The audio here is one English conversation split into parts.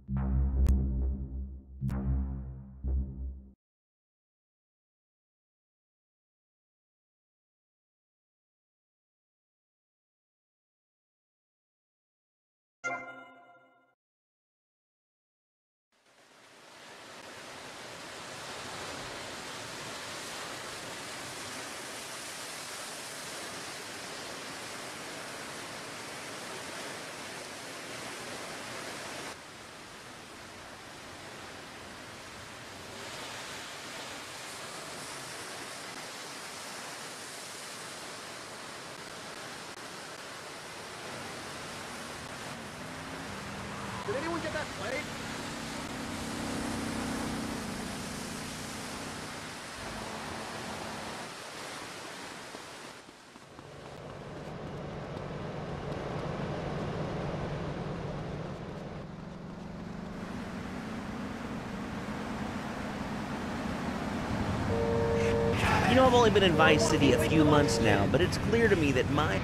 Did anyone get that plate? You know, I've only been in Vice City a few months now, but it's clear to me that my...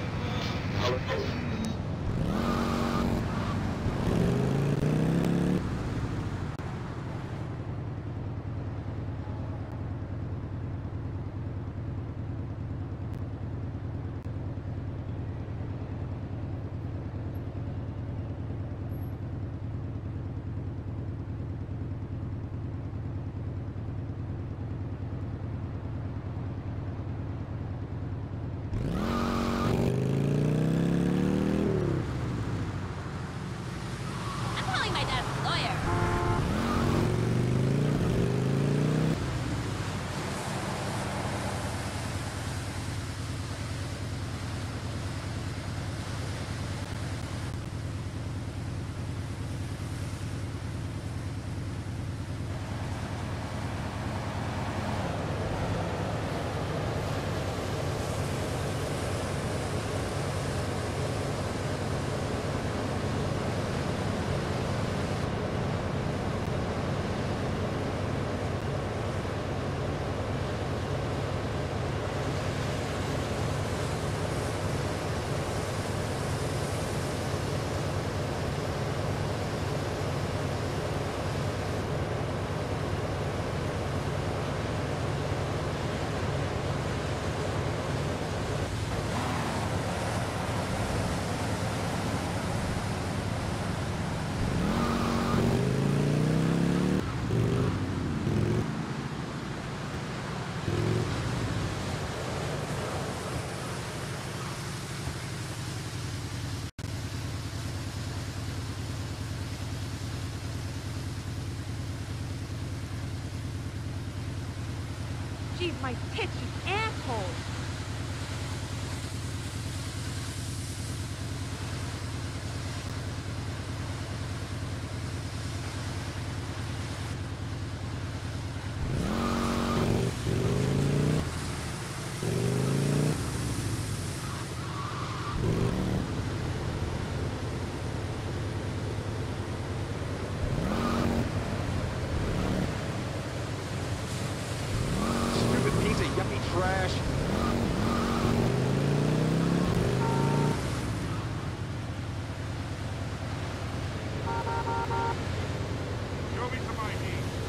Jeez, my tits, you asshole! Trash. Show me some ID.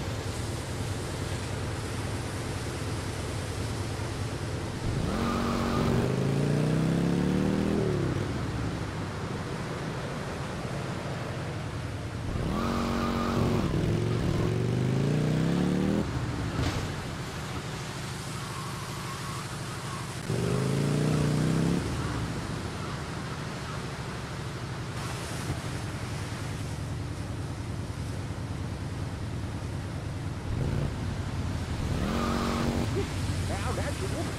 Now that's your woman.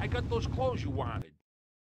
got those clothes you wanted.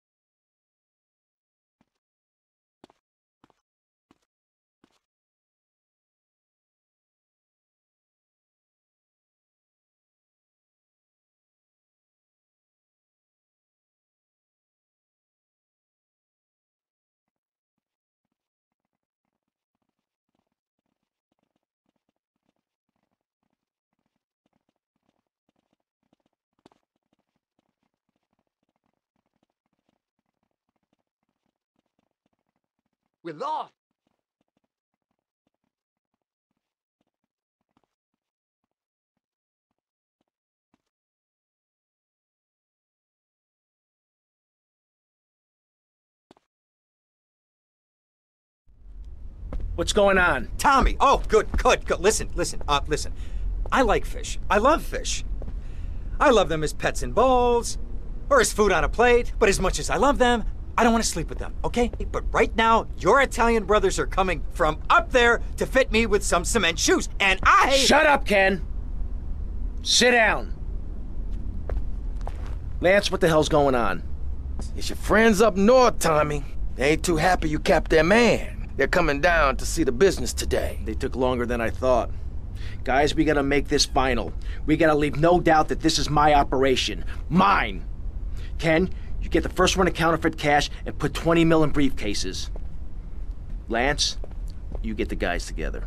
We're lost. What's going on? Tommy! Oh, good. Listen. I like fish. I love fish. I love them as pets in bowls, or as food on a plate, but as much as I love them, I don't want to sleep with them, okay? But right now, your Italian brothers are coming from up there to fit me with some cement shoes, and I... Shut up, Ken! Sit down. Lance, what the hell's going on? It's your friends up north, Tommy. They ain't too happy you capped their man. They're coming down to see the business today. They took longer than I thought. Guys, we gotta make this final. We gotta leave no doubt that this is my operation. Mine! Ken, you get the first run of counterfeit cash and put 20 mil in briefcases. Lance, you get the guys together.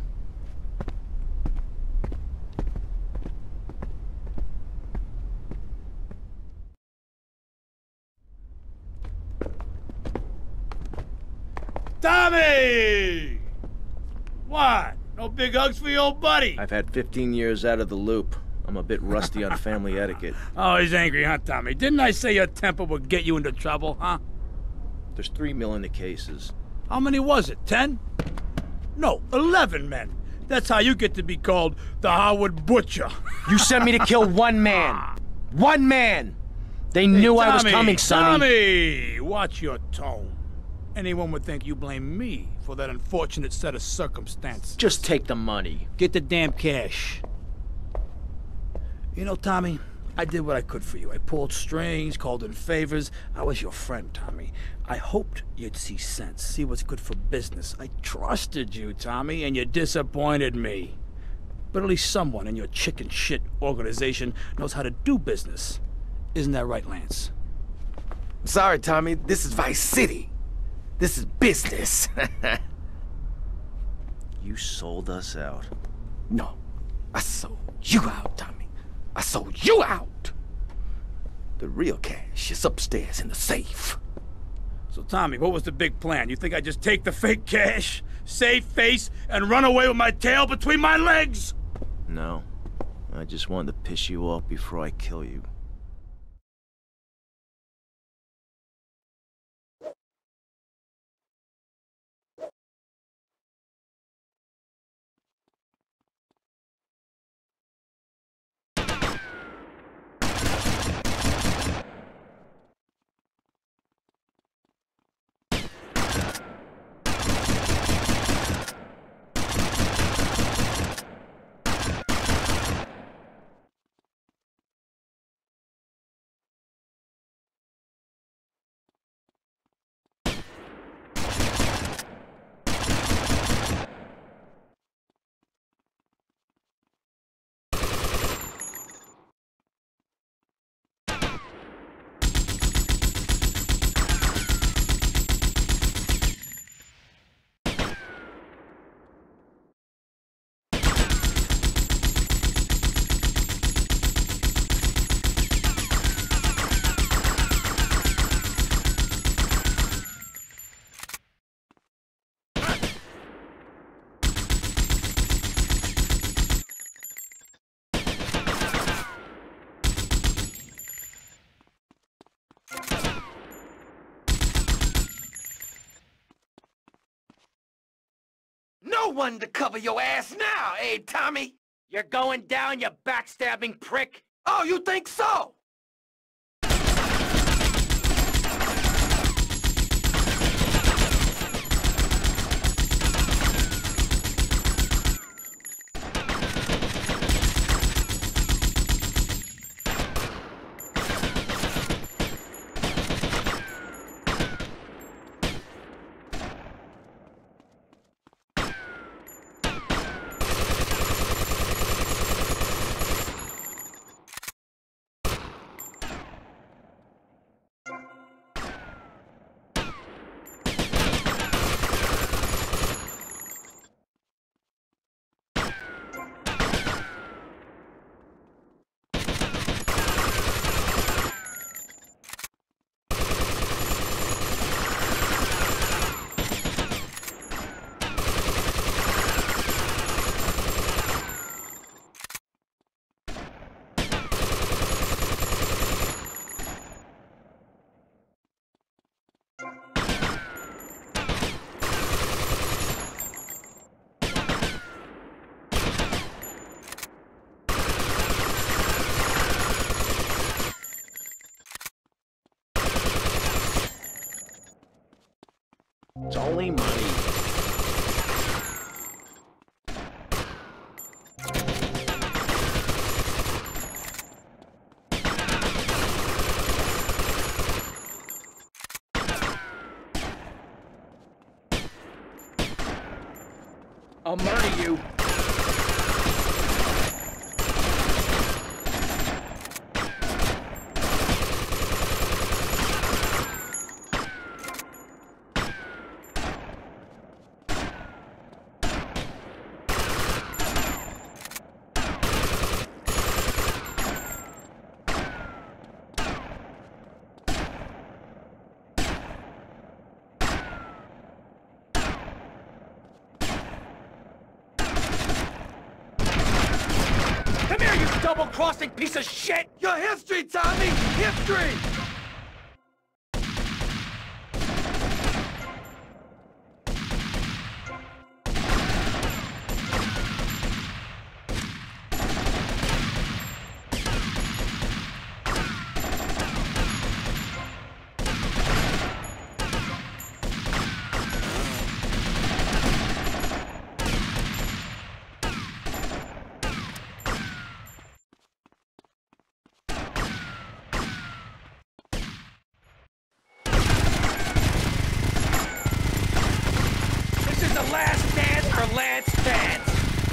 Tommy! What? No big hugs for your old buddy? I've had 15 years out of the loop. I'm a bit rusty on family etiquette. Oh, he's angry, huh, Tommy? Didn't I say your temper would get you into trouble, huh? There's 3 mil in the cases. How many was it, 10? No, 11 men. That's how you get to be called the Howard Butcher. You sent me to kill one man. One man! They knew I was coming, Sonny. Tommy, watch your tone. Anyone would think you blame me for that unfortunate set of circumstances. Just take the money. Get the damn cash. You know, Tommy, I did what I could for you. I pulled strings, called in favors. I was your friend, Tommy. I hoped you'd see sense, see what's good for business. I trusted you, Tommy, and you disappointed me. But at least someone in your chicken shit organization knows how to do business. Isn't that right, Lance? Sorry, Tommy. This is Vice City. This is business. You sold us out. No, I sold you out, Tommy. I sold you out. The real cash is upstairs in the safe. So, Tommy, what was the big plan? You think I'd just take the fake cash, save face, and run away with my tail between my legs? No. I just wanted to piss you off before I kill you. No one to cover your ass now, eh, Tommy? You're going down, you backstabbing prick! Oh, you think so? only money. I'll murder you. Come here, you double-crossing piece of shit! Your history, Tommy! History! This is the last dance for Lance Vance!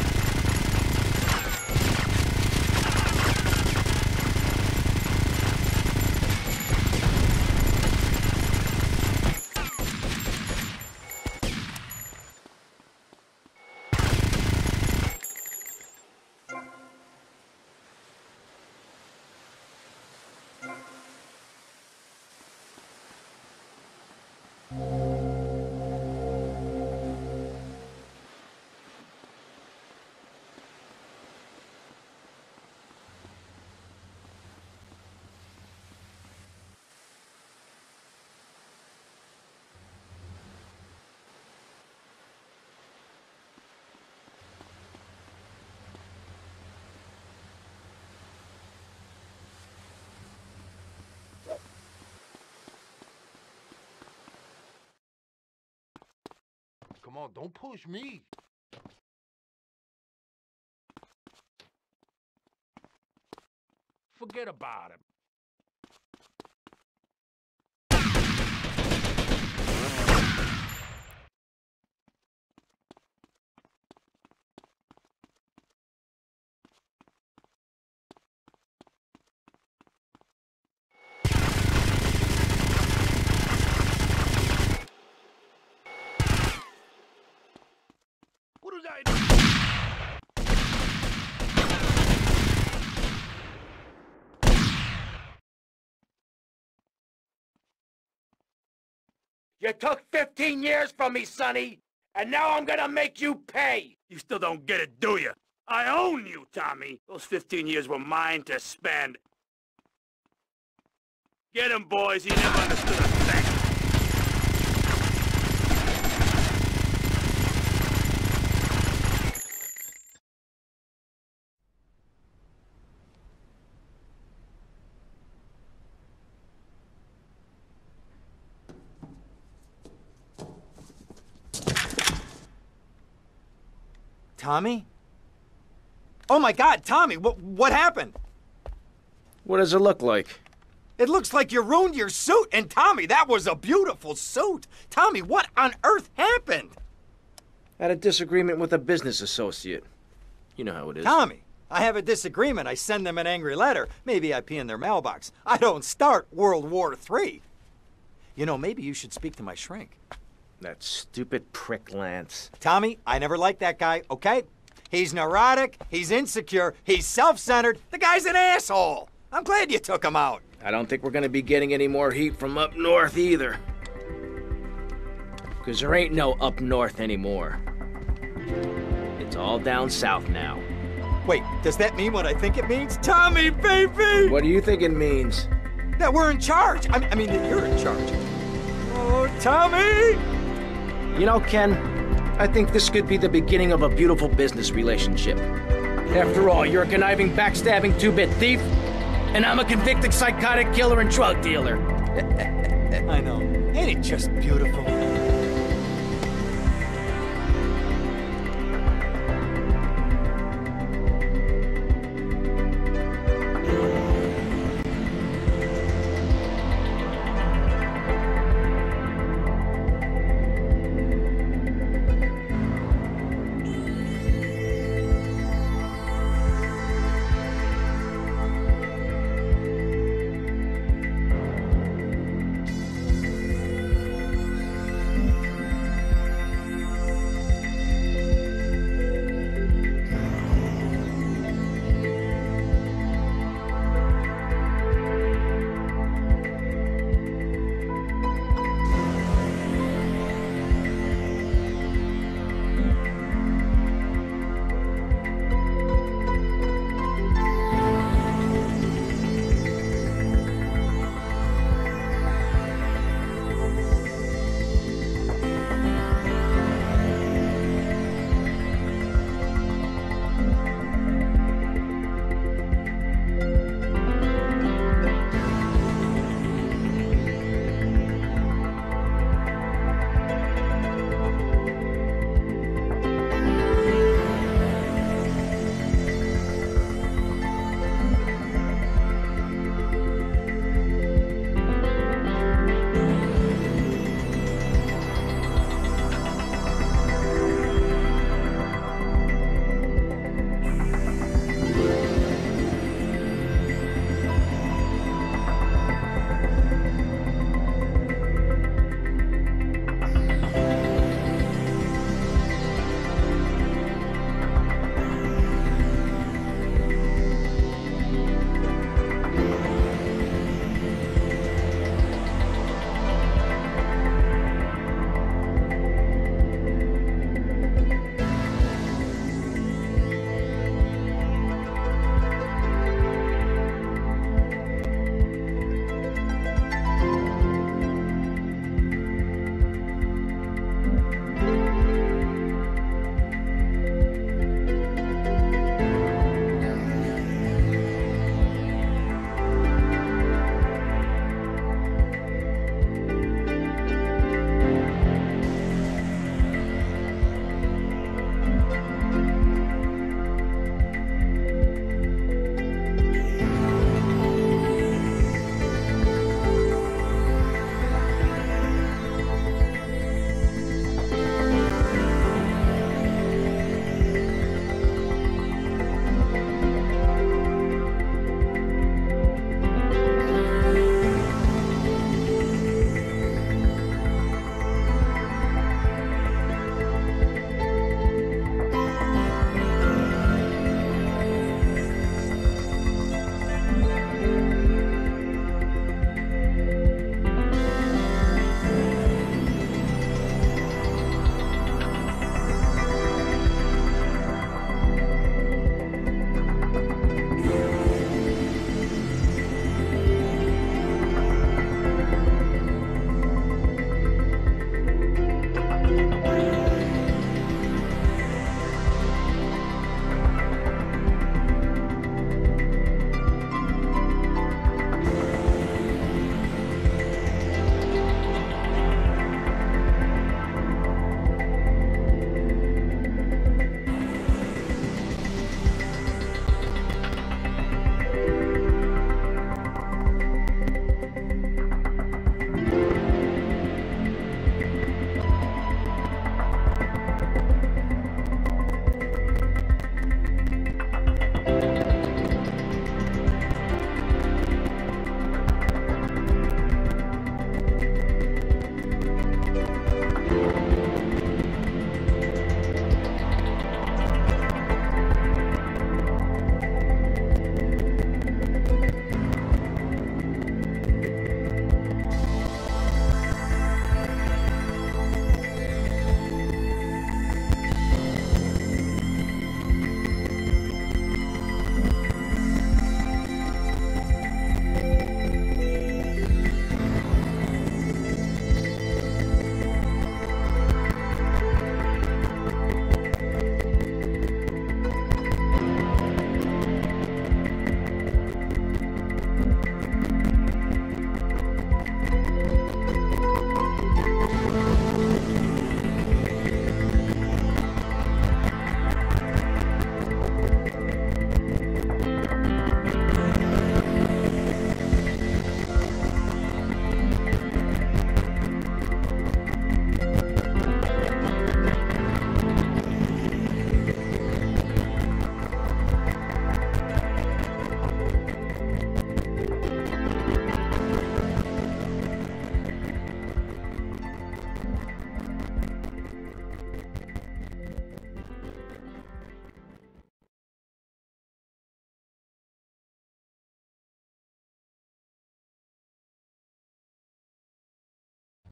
Come on, don't push me. Forget about him. What did I do? You took 15 years from me, Sonny, and now I'm gonna make you pay! You still don't get it, do you? I own you, Tommy. Those 15 years were mine to spend. Get him, boys. He never understood a thing. Tommy? Oh my God, Tommy, what happened? What does it look like? It looks like you ruined your suit, and Tommy, that was a beautiful suit. Tommy, what on earth happened? Had a disagreement with a business associate. You know how it is. Tommy, I have a disagreement. I send them an angry letter. Maybe I pee in their mailbox. I don't start World War III. You know, maybe you should speak to my shrink. That stupid prick Lance. Tommy, I never liked that guy, okay? He's neurotic, he's insecure, he's self-centered. The guy's an asshole. I'm glad you took him out. I don't think we're gonna be getting any more heat from up north either. Because there ain't no up north anymore. It's all down south now. Wait, does that mean what I think it means? Tommy, baby! What do you think it means? That we're in charge. I mean that you're in charge. Oh, Tommy! You know, Ken, I think this could be the beginning of a beautiful business relationship. After all, you're a conniving, backstabbing two-bit thief, and I'm a convicted psychotic killer and drug dealer. I know. Ain't it just beautiful?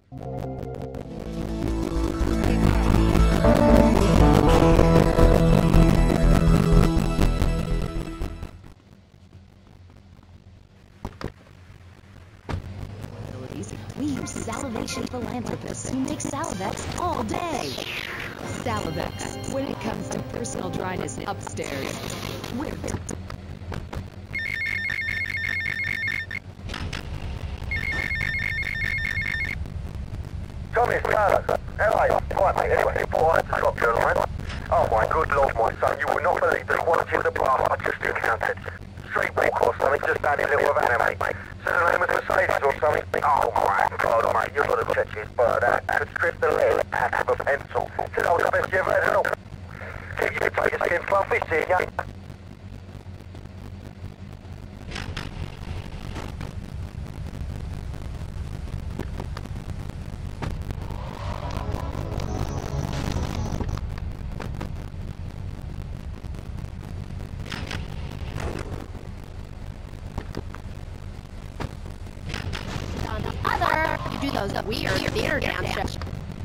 We use salivation philanthropists who make Salivex all day. Salivex, when it comes to personal dryness upstairs, we're Tommy, it's Carlos. How are you? Right, mate, anyway, before I had to drop you a line. Oh my good lord, my son, you will not believe the quality of the brass I just encountered. Street walk or something, just down in Little Havana, mate. So the name of Mercedes or something. Oh my god, mate, you've got to check his bird out. Could strip the lead out of a pencil. Said I was the best you ever had at all. Keep your potato skin fluffy, seeing ya. You do those weird theater dances.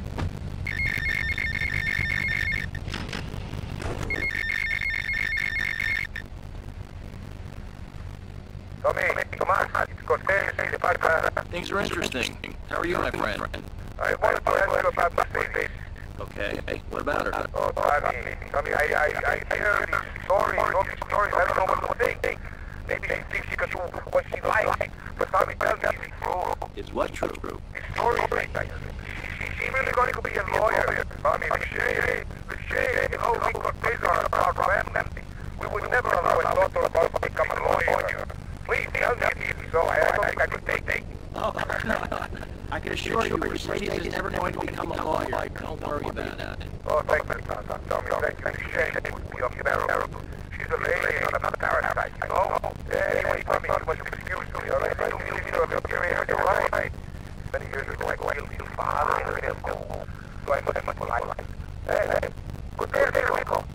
Tommy, come on, it's got Things are interesting. How are you, my friend? I wanted to ask you about Mercedes. Okay. What about her? Oh, Tommy, I hear these stories, all these stories, I don't know what to think. Maybe she thinks she can do what she likes, but Tommy tells me it's true. Is what true? It's stories like that. She's really going to be a lawyer. Tommy, the shame, you know, we got bigger about family. We would never allow a daughter of ours to become a lawyer. Please tell me so I don't think I could take it. Oh, no. I can assure you, Mercedes is never going to become a lawyer. Don't worry about it. Oh, thank you, Tommy, thank you. Shame would be unbearable. She's a lady on a paradise, you know? Anyway, Tommy, you must excuse me, all right? I don't believe you have a career, you're right. Many years ago, I killed your father in his home. So I must polite. Hey, good day, there we go.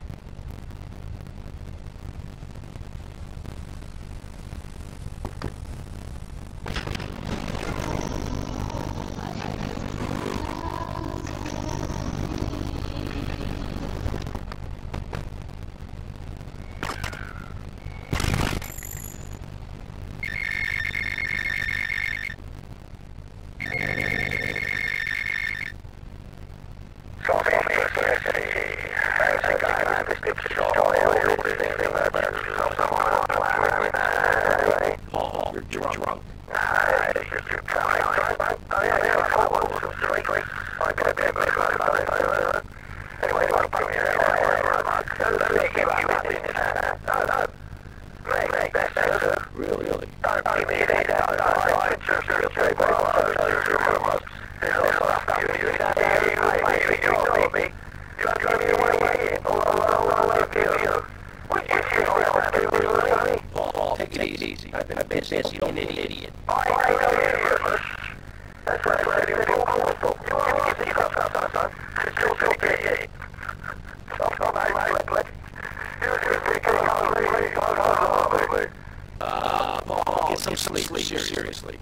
Seriously.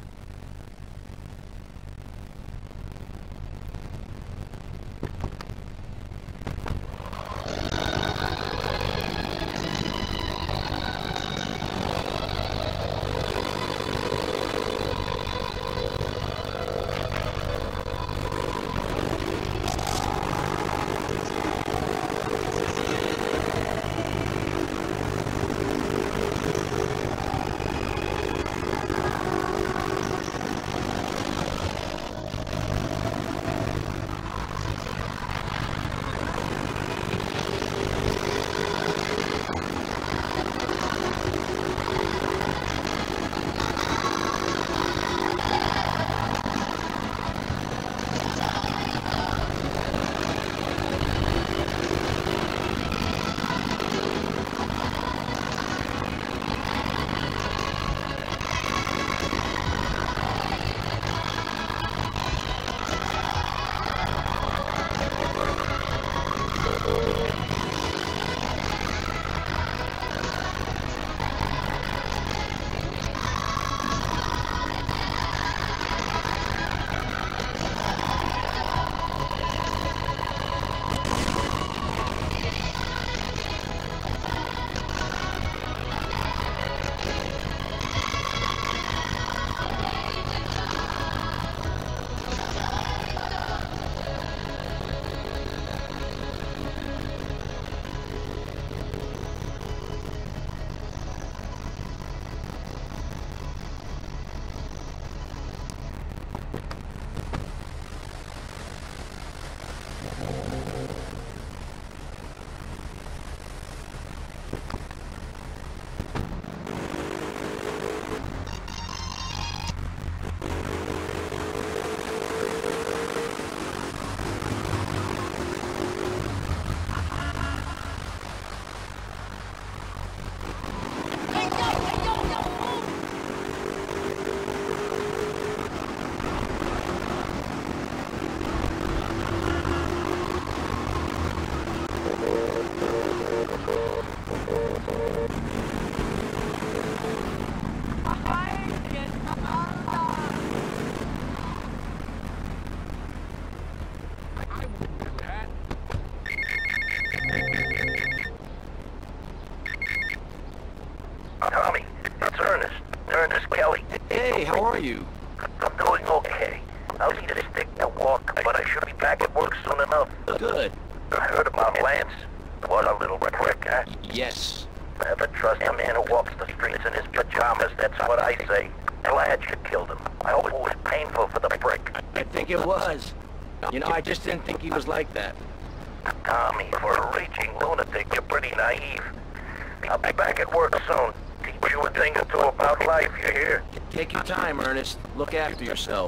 how are you? I'm doing okay. I'll need a stick to walk, but I should be back at work soon enough. Good. I heard about Lance. What a little prick, huh? Yes. Never trust a man who walks the streets in his pajamas, that's what I say. Glad you killed him. I hope it was painful for the prick. I think it was. You know, I just didn't think he was like that. Tommy, for a raging lunatic, you're pretty naive. I'll be back at work soon. Teach you a thing or two about life, you hear? Take your time, Ernest. Look after yourself.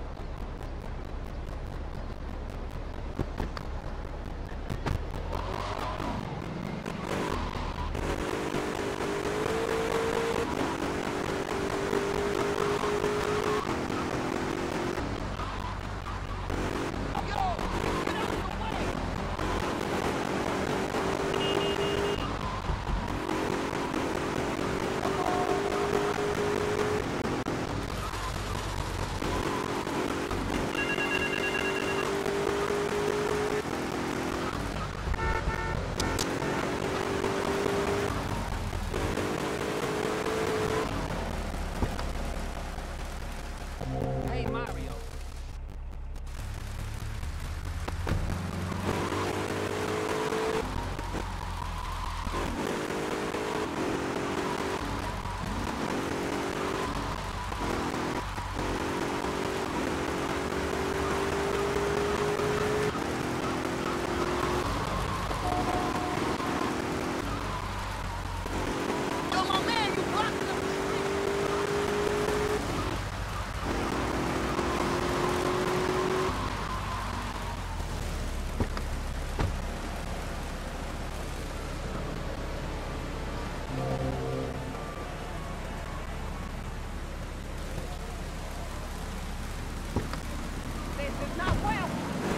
Hey, Mario. Yo, my man, you blocked the This is not well.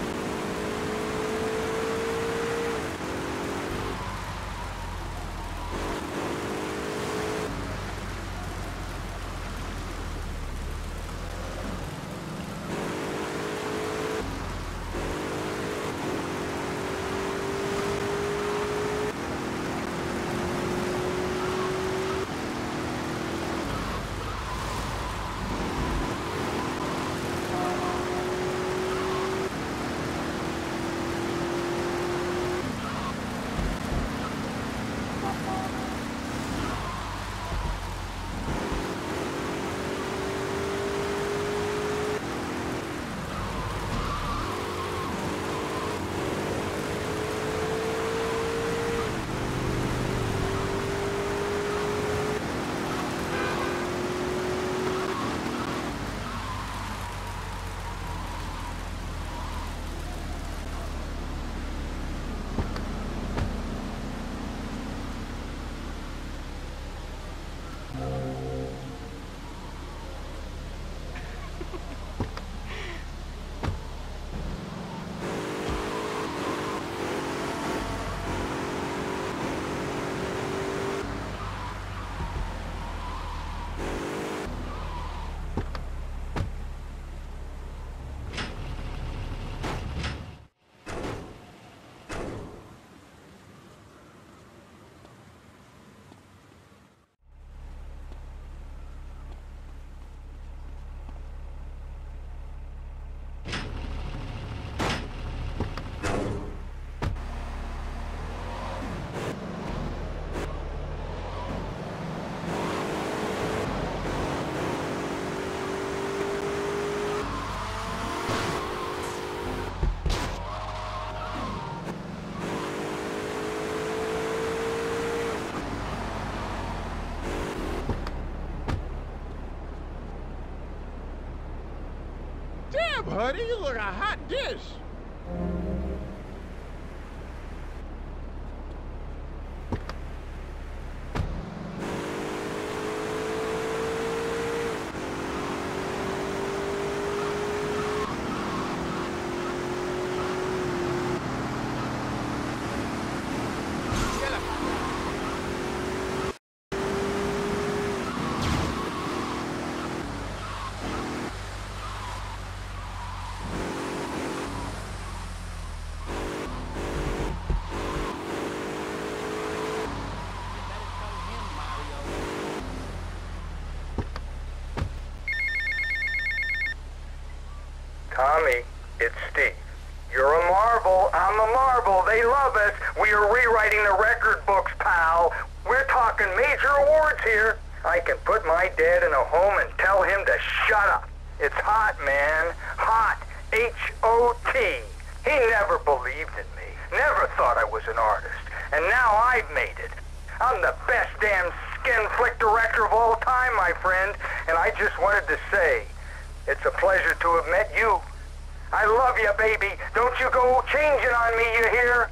Damn, buddy, you look a hot dish. It's Steve. You're a marvel. I'm a marvel. They love us. We are rewriting the record books, pal. We're talking major awards here. I can put my dad in a home and tell him to shut up. It's hot, man. Hot. H-O-T. He never believed in me. Never thought I was an artist. And now I've made it. I'm the best damn skin flick director of all time, my friend. And I just wanted to say, it's a pleasure to have met you. I love you, baby. Don't you go changing on me, you hear?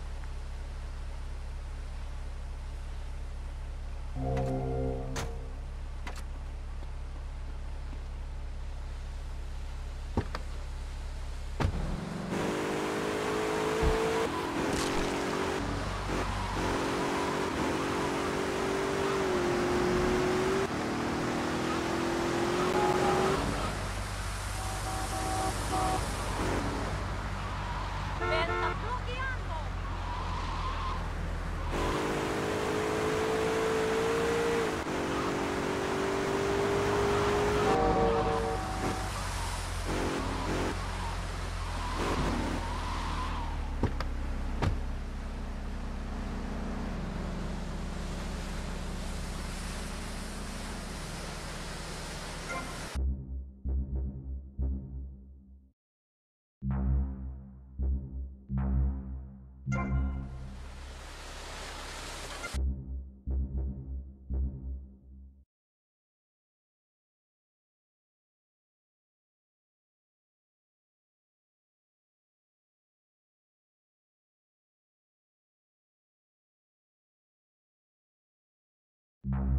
You